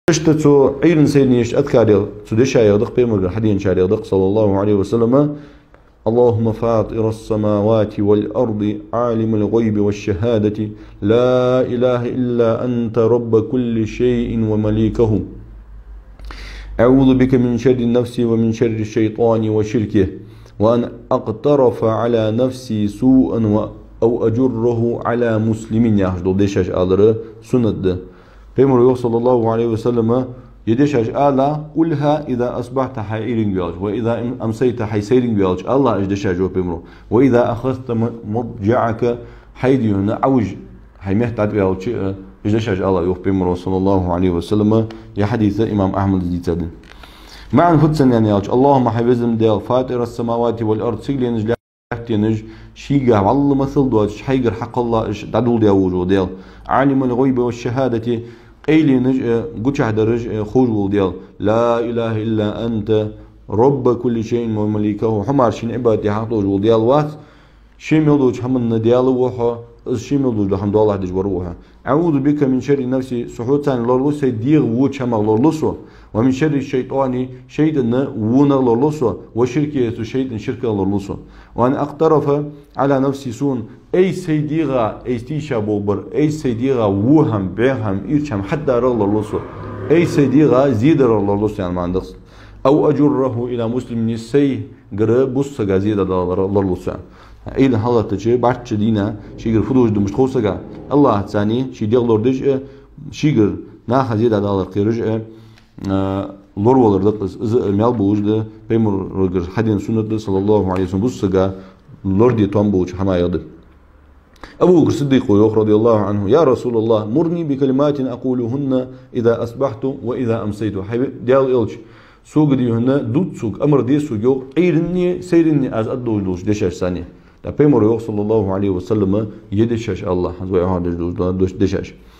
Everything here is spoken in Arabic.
اشتتو عيرن سيدنيش أذكار تدشا يغدق بيمر حدين شار يغدق صلى الله عليه وسلم اللهم فاطر السماوات والأرض عالم الغيب والشهادة لا إله إلا أنت رب كل شيء ومليكه أعوذ بك من شر النفس ومن شر الشيطان وشركه وأن أقترف على نفسي سوءا أو أجره على مسلم يحجد دشاش آلر سند بيمر صلى الله عليه وسلم يدشاش آلا قلها إذا أصبحت حائرين بيالج وإذا أمسيت حيسيرين بيالج الله أجدشاش بيمر وإذا أخذت مضجعك حيدي هنا عوج حيمحتاج بيالج أجدشاش الله يوف بيمر صلى الله عليه وسلم يا حديث إمام أحمد الزيتادن معنى فتسن يعني يالج اللهم حيبزم ديال فاطر السماوات والأرض سيجلينج لحتينج شيقا والله مثل دواتش حيقر حق الله إش دادول ديال وجو ديال عالم الغيب والشهادة قيلي نج قوتش درج خوجو ديال لا إله إلا أنت رب كل شيء ومليكه حمار شين عبادتي حقوجو ديال وات شي ملوج حمن ديال وحا شي ملوج الحمد لله دج بروحه أعوذ بك من شر نفسي سحوتان لورلوس ديغ ووتش حمر لورلوسو ومن شر الشيطان شيطان ونا لورلوسو وشركه شيطان شركه لورلوسو وأن أقترف على نفسي سون أي سيديغا أي تيشا بوبر أي سيديغا وهم بيهم إيرشام حتى لورلوسو أي سيديغا زيد لورلوسو يعني ما عندس أو أجره إلى مسلم نسي قرب بص جزيدة لورلوسو أي لحظة تجي بعد شدينا شيء فلوس دمش خوسجا الله ثاني شيء ديال لوردج شيء ناخذ زيادة على القرج لور ولردق مال بوجد بيمر رجل حدين سنة صلى الله عليه وسلم بوسجا لوردي توم بوج حما يضل أبو بكر الصديق رضي الله عنه يا رسول الله مرني بكلمات أقولهن إذا أصبحت وإذا أمسيت ديال إلش سوق دي هنا دوت سوق أمر دي سوق عيرني سيرني أز أدوش دشاش ثانية. Da pejmor صلى الله عليه وسلم يدشاش الله حزوي هذا دشاش